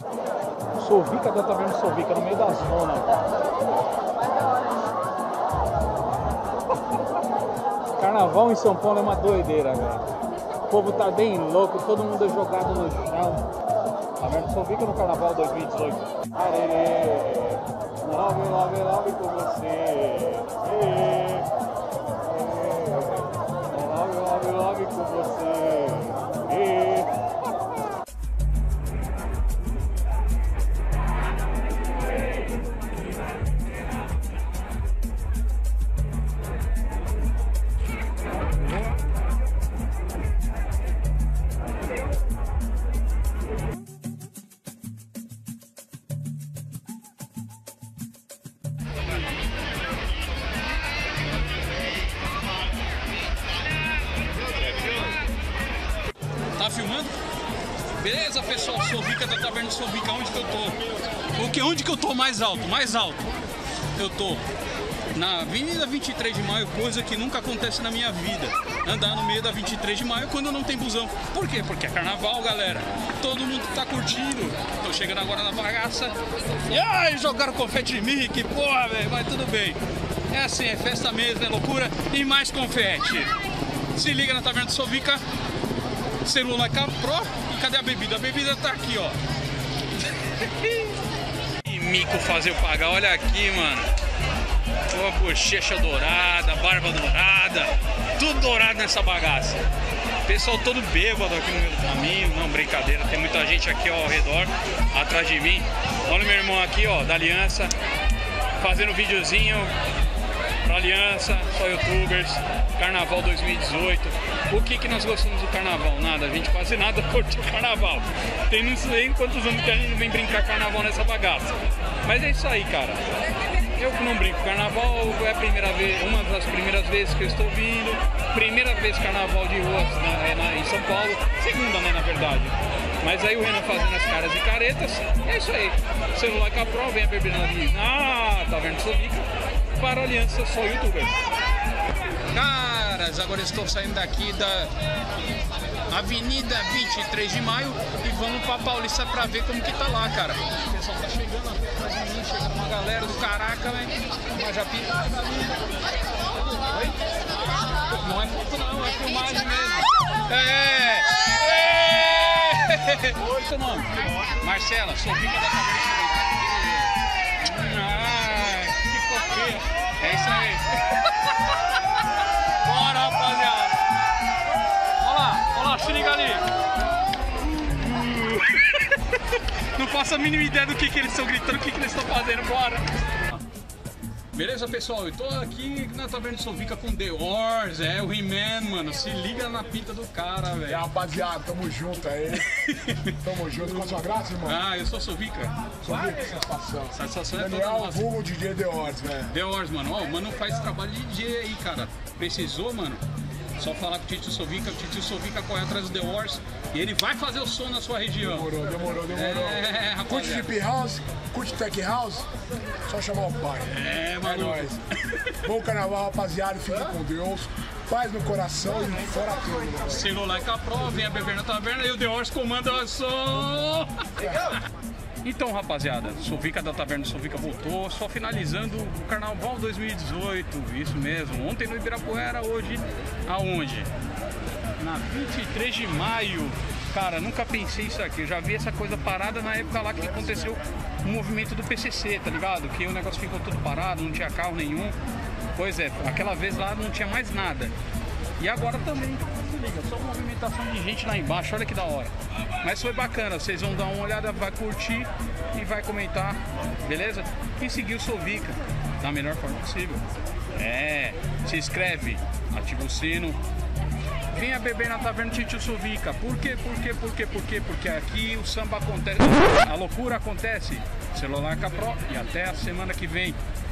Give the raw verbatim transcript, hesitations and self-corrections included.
Sovica da Taverna Sovica, no meio da zona. Carnaval em São Paulo é uma doideira, velho. O povo tá bem louco, todo mundo jogado no chão. Taverna Sovica no Carnaval dois mil e dezoito. Arerê, love, love, love com você. Arerê, love, love, love com você. Arerê. Tá filmando? Beleza, pessoal, Sovica da Taverna Sovica, onde que eu tô? O que, onde que eu tô mais alto? Mais alto. Eu tô na Avenida vinte e três de Maio, coisa que nunca acontece na minha vida. Andar no meio da vinte e três de Maio quando não tem busão. Por quê? Porque é carnaval, galera. Todo mundo tá curtindo. Tô chegando agora na bagaça. E ai, jogaram confete em mim, que porra, velho. Mas tudo bem. É assim, é festa mesmo, é loucura. E mais confete. Se liga na Taverna Sovica. Celular Pro. E cadê a bebida? A bebida tá aqui, ó. E mico fazer eu pagar. Olha aqui, mano. Uma bochecha dourada, barba dourada. Tudo dourado nessa bagaça. Pessoal todo bêbado aqui no meio do caminho. Não, brincadeira. Tem muita gente aqui ó, ao redor, atrás de mim. Olha o meu irmão aqui, ó, da Aliança. Fazendo videozinho pra Aliança, só youtubers. Carnaval dois mil e dezoito. O que que nós gostamos do carnaval? Nada, a gente quase nada curte o carnaval. Tem não sei quantos anos que a gente não vem brincar carnaval nessa bagaça. Mas é isso aí, cara. Eu que não brinco carnaval, é a primeira vez, uma das primeiras vezes que eu estou vindo. Primeira vez carnaval de rua na, na, em São Paulo. Segunda, né, na verdade. Mas aí o Renan fazendo as caras e caretas. É isso aí. Celular Pro, vem a beber ali. Ah, tá vendo Sovica? Para a Aliança, só youtuber. Caras, agora estou saindo daqui da Avenida vinte e três de Maio e vamos pra Paulista pra ver como que tá lá, cara. O pessoal tá chegando atrás de mim, chegando uma galera do caraca, velho. Uma japinha. Oi? Não é foto não, é filmagem mesmo. É! É! Oi, seu nome? Marcela, sou filha da Taverna Sovica. Ai, que fofinha. É isso aí. Bora, rapaziada. Olha lá, olha lá, se liga ali. Não faço a mínima ideia do que, que eles estão gritando, o que, que eles estão fazendo, bora. Beleza, pessoal? Eu tô aqui na Taverna Sovica com The Wars, é o He-Man, mano. Se liga na pinta do cara, velho. É, rapaziada, tamo junto aí. Tamo junto. Com a sua graça, irmão? Ah, eu sou Sovica. Sovica, satisfação. Satisfação é toda Daniel, nossa. vulgo D J The Wars, velho. The Wars, mano. Ó, o mano faz trabalho de D J aí, cara. Precisou, mano? Só falar com o Titio Sovica, o Titio Sovica corre atrás do The Wars e ele vai fazer o som na sua região. Demorou, demorou, demorou. É, curte Deep House, curte Tech House, só chamar o pai. É, mano. É nóis. Bom carnaval, rapaziada, fique com Deus. Paz no coração e fora tudo, mano. Celular Pro, venha beber na taverna e o The Wars comanda o som. Então, rapaziada, Sovica da Taverna Sovica voltou, só finalizando o Carnaval dois mil e dezoito, isso mesmo. Ontem no Ibirapuera, hoje aonde? Na vinte e três de maio. Cara, nunca pensei isso aqui, eu já vi essa coisa parada na época lá que aconteceu o movimento do P C C, tá ligado? Que o negócio ficou tudo parado, não tinha carro nenhum. Pois é, aquela vez lá não tinha mais nada. E agora também, se liga, só movimentação de gente lá embaixo, olha que da hora. Mas foi bacana, vocês vão dar uma olhada, vai curtir e vai comentar, beleza? E seguir o Sovica da melhor forma possível. É, se inscreve, ativa o sino. Venha beber na Taverna Titio Sovica. Por quê? Por quê? Por quê? Por quê? Porque aqui o samba acontece, a loucura acontece. Celular Pro e até a semana que vem.